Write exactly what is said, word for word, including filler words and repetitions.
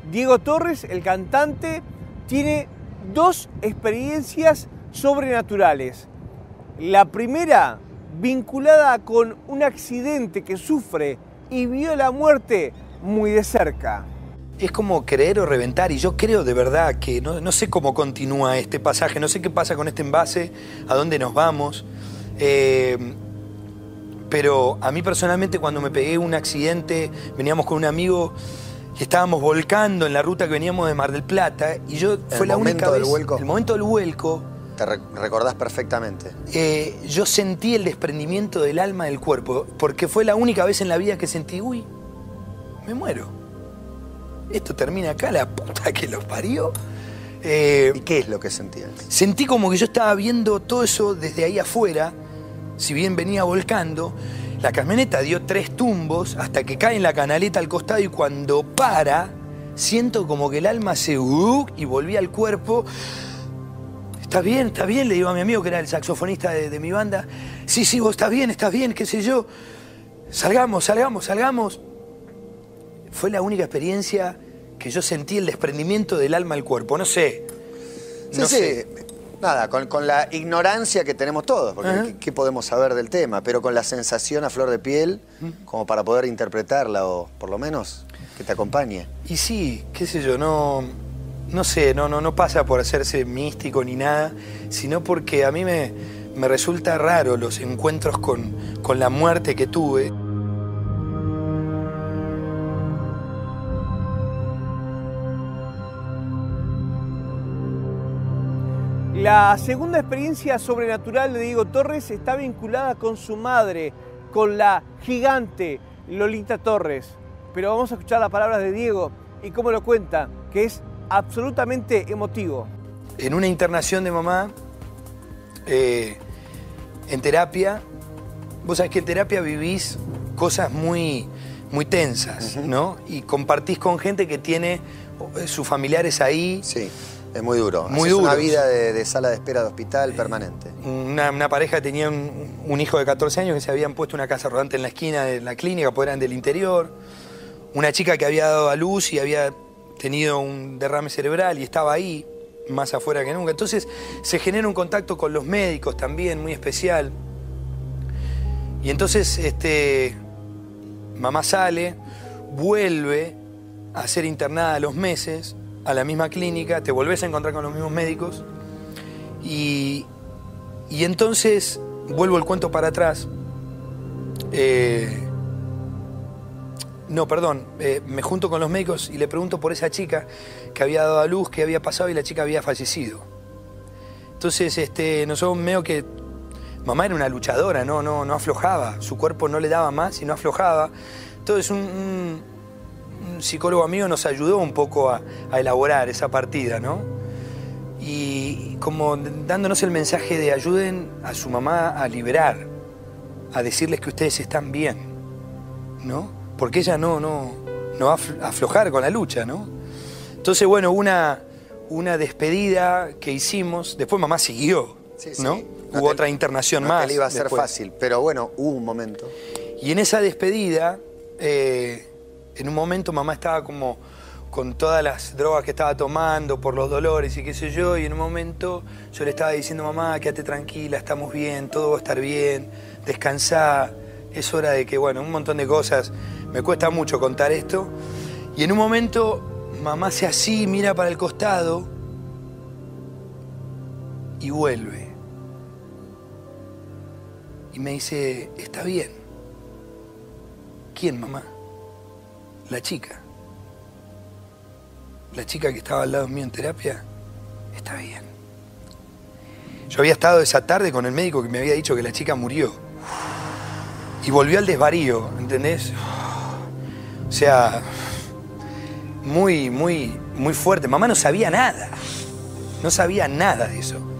Diego Torres, el cantante, tiene dos experiencias sobrenaturales. La primera, vinculada con un accidente que sufre y vio la muerte muy de cerca. Es como creer o reventar, y yo creo de verdad que no, no sé cómo continúa este pasaje, no sé qué pasa con este envase, a dónde nos vamos, eh, pero a mí personalmente cuando me pegué un accidente, veníamos con un amigo y estábamos volcando en la ruta que veníamos de Mar del Plata, y yo fue la única vez, el vuelco. el momento del vuelco, te re recordás perfectamente. Eh, yo sentí el desprendimiento del alma del cuerpo, porque fue la única vez en la vida que sentí, uy, me muero. Esto termina acá, la puta que los parió. Eh, ¿Y qué es lo que sentías? Sentí como que yo estaba viendo todo eso desde ahí afuera, si bien venía volcando. La camioneta dio tres tumbos hasta que cae en la canaleta al costado, y cuando para, siento como que el alma se... Uh, y volví al cuerpo. ¿Estás bien? ¿Estás bien? Le digo a mi amigo que era el saxofonista de, de mi banda. Sí, sí, vos estás bien, estás bien, qué sé yo. Salgamos, salgamos, salgamos. Fue la única experiencia que yo sentí el desprendimiento del alma al cuerpo. No sé. No sí, sé. sí. Nada, con, con la ignorancia que tenemos todos, porque Ajá. ¿qué, ¿qué podemos saber del tema? Pero con la sensación a flor de piel, como para poder interpretarla, o por lo menos que te acompañe. Y sí, qué sé yo, no, no sé, no, no, no pasa por hacerse místico ni nada, sino porque a mí me, me resulta raro los encuentros con, con la muerte que tuve. La segunda experiencia sobrenatural de Diego Torres está vinculada con su madre, con la gigante Lolita Torres. Pero vamos a escuchar las palabras de Diego y cómo lo cuenta, que es absolutamente emotivo. En una internación de mamá, eh, en terapia, vos sabés que en terapia vivís cosas muy, muy tensas, uh-huh. ¿no? Y compartís con gente que tiene sus familiares ahí. Sí. Es muy duro. Muy Haces duro. Una vida de, de sala de espera de hospital permanente. Una, una pareja tenía un, un hijo de catorce años que se habían puesto una casa rodante en la esquina de la clínica, porque eran del interior. Una chica que había dado a luz y había tenido un derrame cerebral y estaba ahí, más afuera que nunca. Entonces se genera un contacto con los médicos también, muy especial. Y entonces este, mamá sale, vuelve a ser internada a los meses, a la misma clínica, te volvés a encontrar con los mismos médicos y, y entonces vuelvo el cuento para atrás. Eh, no, perdón, eh, me junto con los médicos y le pregunto por esa chica que había dado a luz, qué había pasado, y la chica había fallecido. Entonces este, nosotros medio que... Mamá era una luchadora, no, no, no aflojaba, su cuerpo no le daba más y no aflojaba. Entonces un... un un psicólogo amigo nos ayudó un poco a, a elaborar esa partida, ¿no? Y como dándonos el mensaje de ayuden a su mamá a liberar, a decirles que ustedes están bien, ¿no? Porque ella no, no, no va a aflojar con la lucha, ¿no? Entonces, bueno, una, una despedida que hicimos, después mamá siguió, sí, sí. ¿no? No Hubo te, otra internación no más. No te iba a ser después. fácil, pero bueno, hubo un momento. Y en esa despedida... Eh, En un momento mamá estaba como con todas las drogas que estaba tomando por los dolores y qué sé yo, y en un momento yo le estaba diciendo, mamá, quédate tranquila, estamos bien, todo va a estar bien, descansá, es hora de que, bueno, un montón de cosas, me cuesta mucho contar esto. Y en un momento mamá hace así, mira para el costado y vuelve. Y me dice, está bien. ¿Quién, mamá? La chica, la chica que estaba al lado mío en terapia, está bien. Yo había estado esa tarde con el médico que me había dicho que la chica murió. Y volvió al desvarío, ¿entendés? O sea, muy, muy, muy fuerte. Mamá no sabía nada, no sabía nada de eso.